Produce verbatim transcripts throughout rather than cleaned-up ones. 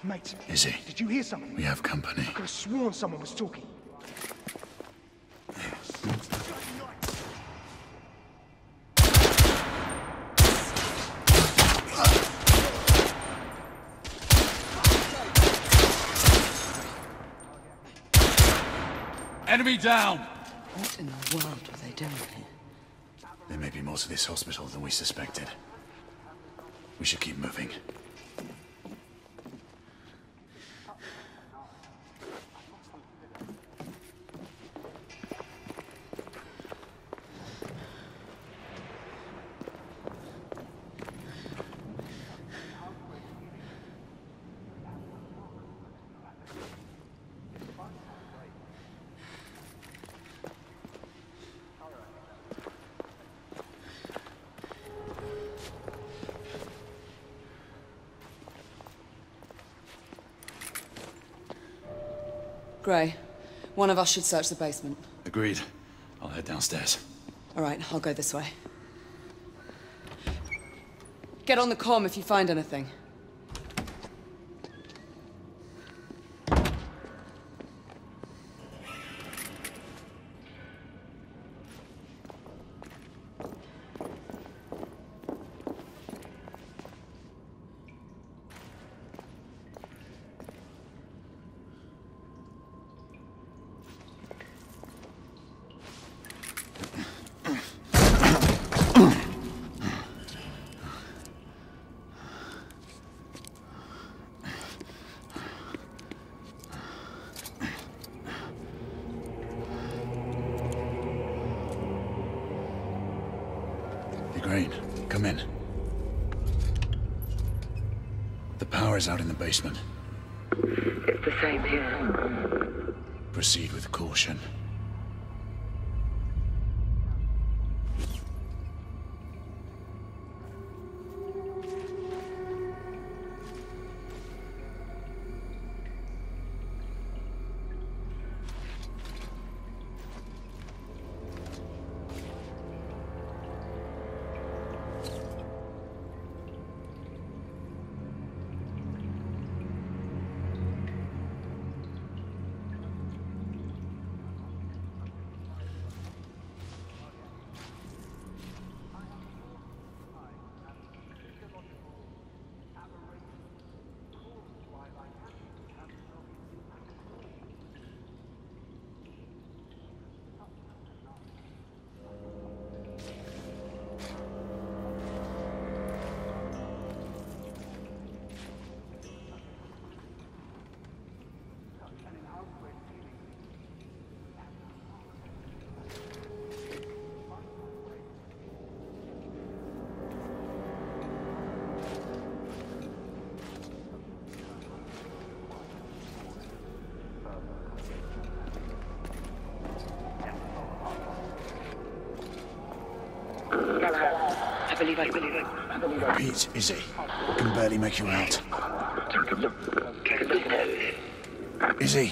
Mate. Izzy. Did you hear something? We have company. I could have sworn someone was talking. Enemy down! What in the world were they doing here? There may be more to this hospital than we suspected. We should keep moving. Gray, one of us should search the basement. Agreed. I'll head downstairs. All right, I'll go this way. Get on the comm if you find anything. Crane, come in. The power's out in the basement. It's the same here. Proceed with caution. I believe I believe I, I believe I. Repeat, Izzy. I can barely make you out. Take a look. Take a look now. Izzy!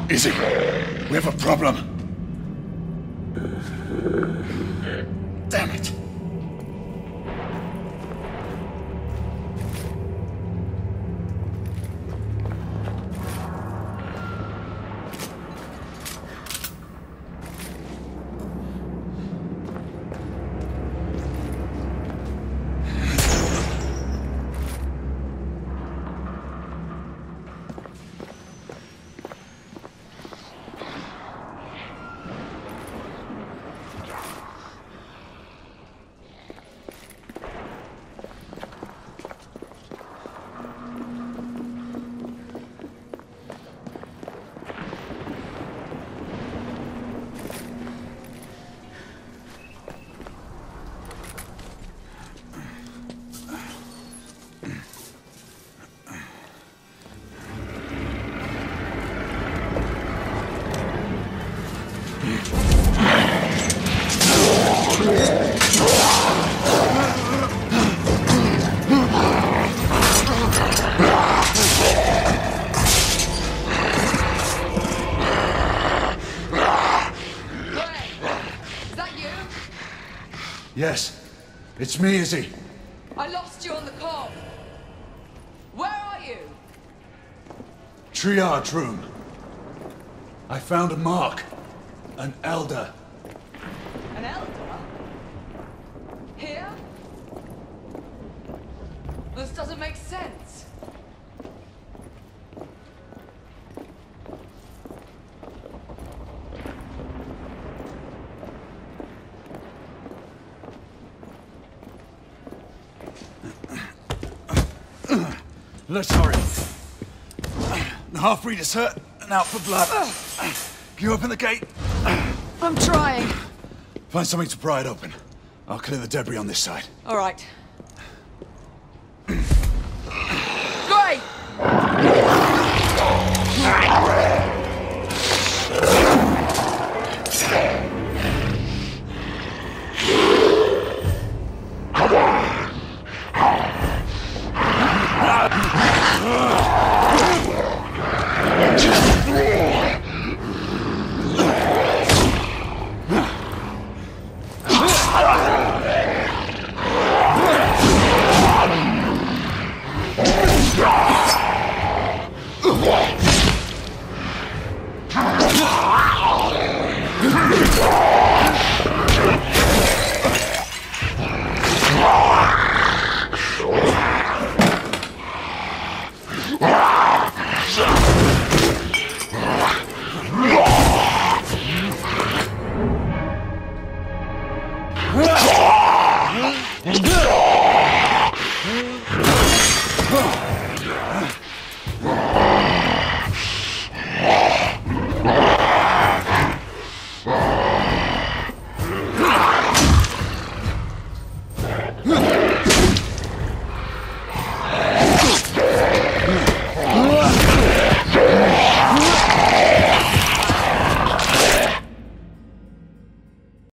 Izzy, we have a problem. Damn it. Yes, it's me, Izzy. I lost you on the comm. Where are you? Triage room. I found a mark. An elder. An elder? Here? This doesn't make sense. Let's hurry. The half-breed is hurt and out for blood. Can you open the gate? I'm trying. Find something to pry it open. I'll clear the debris on this side. All right.